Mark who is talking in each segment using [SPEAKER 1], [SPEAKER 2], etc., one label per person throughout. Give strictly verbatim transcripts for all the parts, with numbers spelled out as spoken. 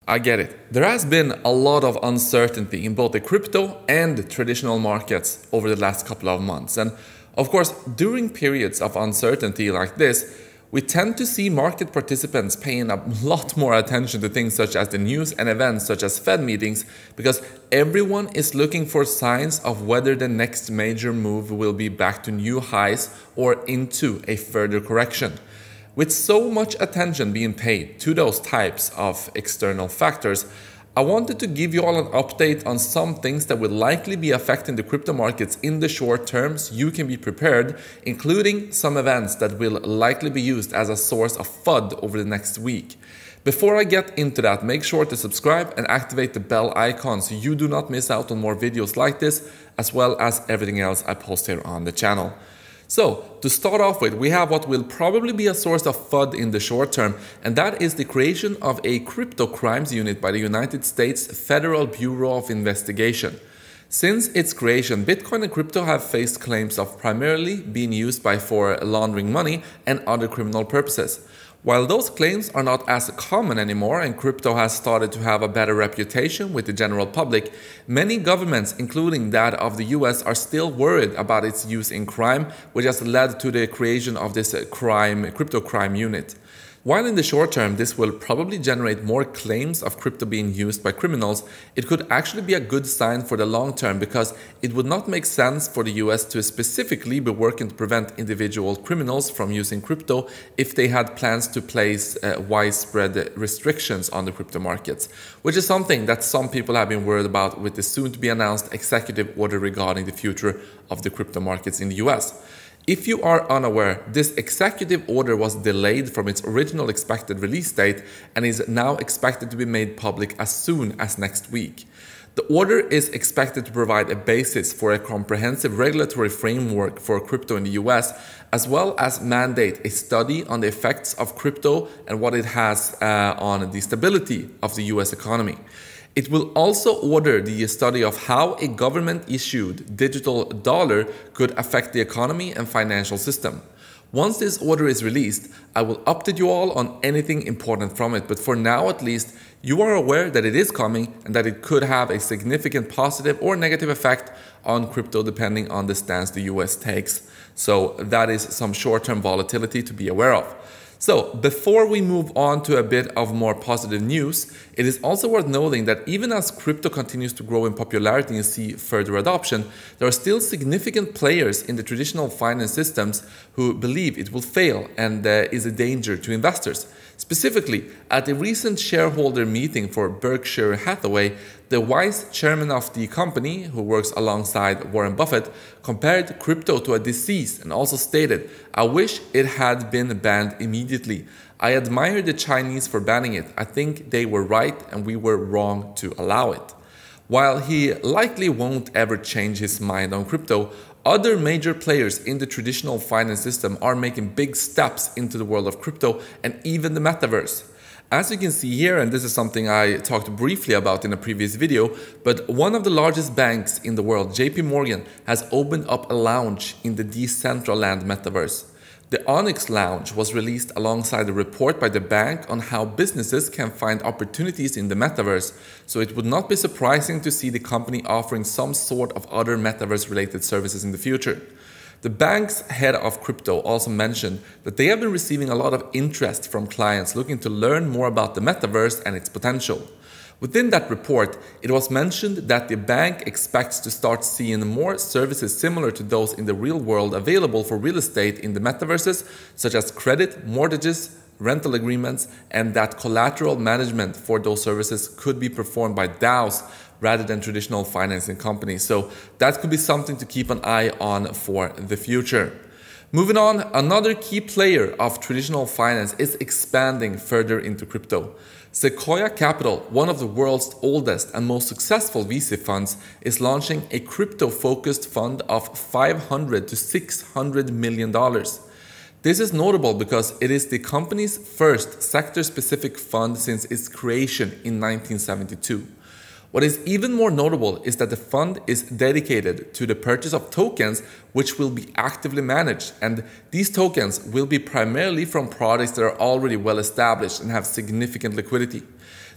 [SPEAKER 1] I get it. There has been a lot of uncertainty in both the crypto and traditional markets over the last couple of months. And of course, during periods of uncertainty like this, we tend to see market participants paying a lot more attention to things such as the news and events such as Fed meetings, because everyone is looking for signs of whether the next major move will be back to new highs or into a further correction. With so much attention being paid to those types of external factors, I wanted to give you all an update on some things that will likely be affecting the crypto markets in the short term so you can be prepared, including some events that will likely be used as a source of F U D over the next week. Before I get into that, make sure to subscribe and activate the bell icon so you do not miss out on more videos like this, as well as everything else I post here on the channel. So, to start off with, we have what will probably be a source of F U D in the short term, and that is the creation of a crypto crimes unit by the United States Federal Bureau of Investigation. Since its creation, Bitcoin and crypto have faced claims of primarily being used by for laundering money and other criminal purposes. While those claims are not as common anymore and crypto has started to have a better reputation with the general public, many governments, including that of the U S, are still worried about its use in crime, which has led to the creation of this crime, crypto crime unit. While in the short term this will probably generate more claims of crypto being used by criminals, it could actually be a good sign for the long term, because it would not make sense for the U S to specifically be working to prevent individual criminals from using crypto if they had plans to place uh, widespread restrictions on the crypto markets, which is something that some people have been worried about with the soon to be announced executive order regarding the future of the crypto markets in the U S. If you are unaware, this executive order was delayed from its original expected release date and is now expected to be made public as soon as next week. The order is expected to provide a basis for a comprehensive regulatory framework for crypto in the U S, as well as mandate a study on the effects of crypto and what it has uh, on the stability of the U S economy. It will also order the study of how a government-issued digital dollar could affect the economy and financial system. Once this order is released, I will update you all on anything important from it, but for now at least, you are aware that it is coming and that it could have a significant positive or negative effect on crypto depending on the stance the U S takes. So that is some short-term volatility to be aware of. So, before we move on to a bit of more positive news, it is also worth noting that even as crypto continues to grow in popularity and see further adoption, there are still significant players in the traditional finance systems who believe it will fail and uh, is a danger to investors. Specifically, at a recent shareholder meeting for Berkshire Hathaway, the vice chairman of the company, who works alongside Warren Buffett, compared crypto to a disease and also stated, "I wish it had been banned immediately. I admire the Chinese for banning it. I think they were right and we were wrong to allow it." While he likely won't ever change his mind on crypto, other major players in the traditional finance system are making big steps into the world of crypto and even the metaverse. As you can see here, and this is something I talked briefly about in a previous video, but one of the largest banks in the world, J P Morgan, has opened up a lounge in the Decentraland metaverse. The Onyx Lounge was released alongside a report by the bank on how businesses can find opportunities in the metaverse, so it would not be surprising to see the company offering some sort of other metaverse-related services in the future. The bank's head of crypto also mentioned that they have been receiving a lot of interest from clients looking to learn more about the metaverse and its potential. Within that report, it was mentioned that the bank expects to start seeing more services similar to those in the real world available for real estate in the metaverses, such as credit, mortgages, rental agreements, and that collateral management for those services could be performed by DAOs rather than traditional financing companies. So that could be something to keep an eye on for the future. Moving on, another key player of traditional finance is expanding further into crypto. Sequoia Capital, one of the world's oldest and most successful V C funds, is launching a crypto-focused fund of five hundred to six hundred million dollars. This is notable because it is the company's first sector-specific fund since its creation in nineteen seventy-two. What is even more notable is that the fund is dedicated to the purchase of tokens which will be actively managed, and these tokens will be primarily from products that are already well established and have significant liquidity.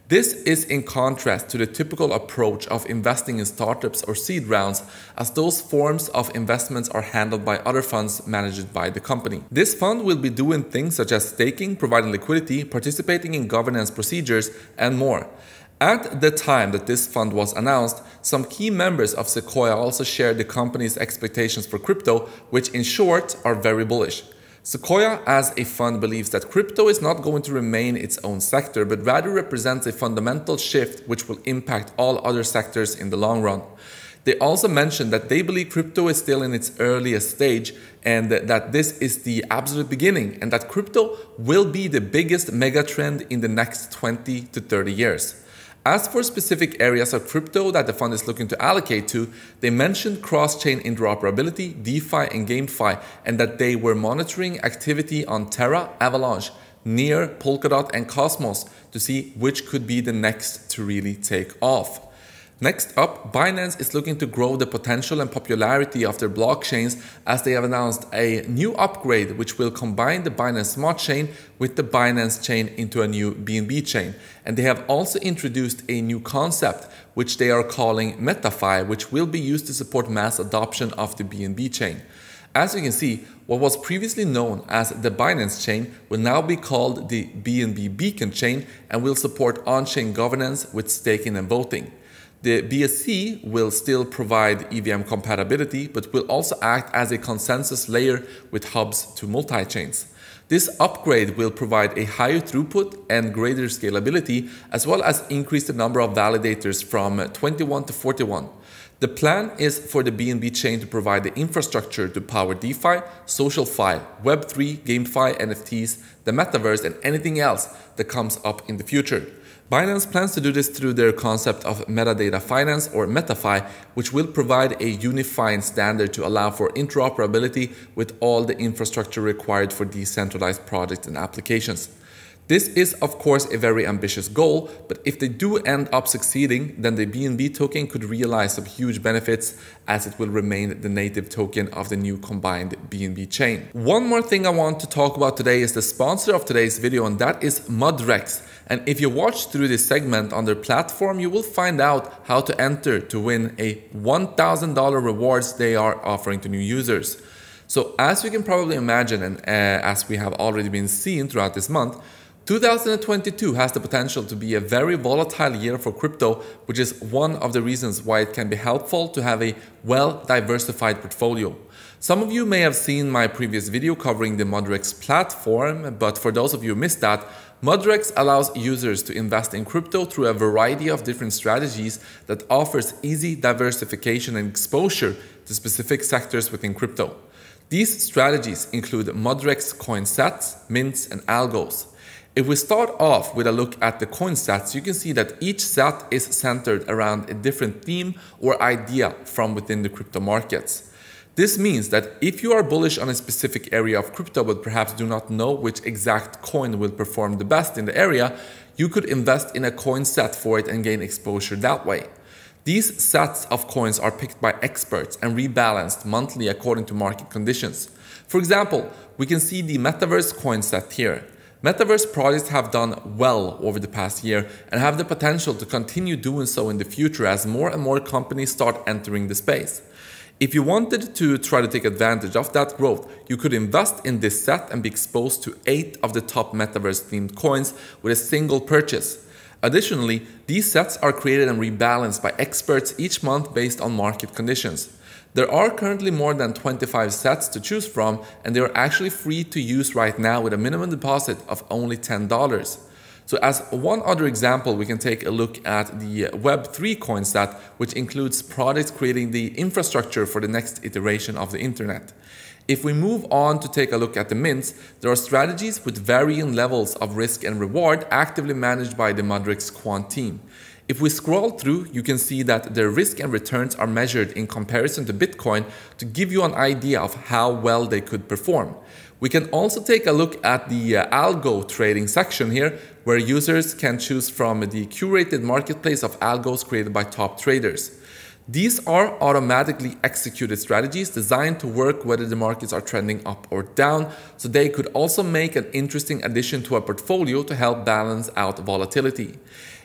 [SPEAKER 1] This is in contrast to the typical approach of investing in startups or seed rounds, as those forms of investments are handled by other funds managed by the company. This fund will be doing things such as staking, providing liquidity, participating in governance procedures, and more. At the time that this fund was announced, some key members of Sequoia also shared the company's expectations for crypto, which in short are very bullish. Sequoia as a fund believes that crypto is not going to remain its own sector, but rather represents a fundamental shift which will impact all other sectors in the long run. They also mentioned that they believe crypto is still in its earliest stage and that this is the absolute beginning, and that crypto will be the biggest megatrend in the next twenty to thirty years. As for specific areas of crypto that the fund is looking to allocate to, they mentioned cross-chain interoperability, DeFi, and GameFi, and that they were monitoring activity on Terra, Avalanche, Near, Polkadot, and Cosmos to see which could be the next to really take off. Next up, Binance is looking to grow the potential and popularity of their blockchains, as they have announced a new upgrade which will combine the Binance Smart Chain with the Binance Chain into a new B N B chain. And they have also introduced a new concept which they are calling MetaFi, which will be used to support mass adoption of the B N B chain. As you can see, what was previously known as the Binance Chain will now be called the B N B Beacon Chain and will support on-chain governance with staking and voting. The B S C will still provide E V M compatibility, but will also act as a consensus layer with hubs to multi-chains. This upgrade will provide a higher throughput and greater scalability, as well as increase the number of validators from twenty-one to forty-one. The plan is for the B N B chain to provide the infrastructure to power DeFi, SocialFi, Web three, GameFi, N F Ts, the Metaverse, and anything else that comes up in the future. Binance plans to do this through their concept of metadata finance, or MetaFi, which will provide a unifying standard to allow for interoperability with all the infrastructure required for decentralized projects and applications. This is of course a very ambitious goal, but if they do end up succeeding, then the B N B token could realize some huge benefits, as it will remain the native token of the new combined B N B chain. One more thing I want to talk about today is the sponsor of today's video, and that is Mudrex. And if you watch through this segment on their platform, you will find out how to enter to win a one thousand dollar rewards they are offering to new users. So as you can probably imagine, and uh, as we have already been seeing throughout this month, two thousand twenty-two has the potential to be a very volatile year for crypto, which is one of the reasons why it can be helpful to have a well-diversified portfolio. Some of you may have seen my previous video covering the Mudrex platform, but for those of you who missed that, Mudrex allows users to invest in crypto through a variety of different strategies that offers easy diversification and exposure to specific sectors within crypto. These strategies include Mudrex coin sets, mints, and algos. If we start off with a look at the coin sets, you can see that each set is centered around a different theme or idea from within the crypto markets. This means that if you are bullish on a specific area of crypto but perhaps do not know which exact coin will perform the best in the area, you could invest in a coin set for it and gain exposure that way. These sets of coins are picked by experts and rebalanced monthly according to market conditions. For example, we can see the Metaverse coin set here. Metaverse projects have done well over the past year and have the potential to continue doing so in the future as more and more companies start entering the space. If you wanted to try to take advantage of that growth, you could invest in this set and be exposed to eight of the top Metaverse themed coins with a single purchase. Additionally, these sets are created and rebalanced by experts each month based on market conditions. There are currently more than twenty-five sets to choose from, and they are actually free to use right now with a minimum deposit of only ten dollars. So as one other example, we can take a look at the Web three coin set, which includes projects creating the infrastructure for the next iteration of the internet. If we move on to take a look at the mints, there are strategies with varying levels of risk and reward actively managed by the Mudrex Quant team. If we scroll through, you can see that their risk and returns are measured in comparison to Bitcoin to give you an idea of how well they could perform. We can also take a look at the uh, algo trading section here, where users can choose from the curated marketplace of algos created by top traders. These are automatically executed strategies designed to work whether the markets are trending up or down, so they could also make an interesting addition to a portfolio to help balance out volatility.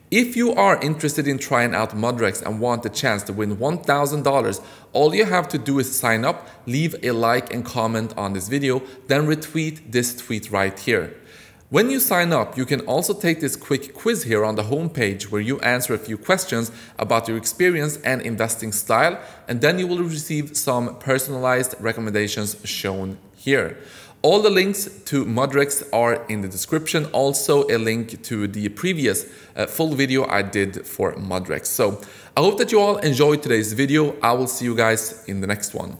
[SPEAKER 1] If you are interested in trying out Modrex and want the chance to win one thousand dollars, all you have to do is sign up, leave a like and comment on this video, then retweet this tweet right here. When you sign up, you can also take this quick quiz here on the homepage where you answer a few questions about your experience and investing style, and then you will receive some personalized recommendations shown here. All the links to Modrex are in the description, also a link to the previous uh, full video I did for Modrex. So I hope that you all enjoyed today's video. I will see you guys in the next one.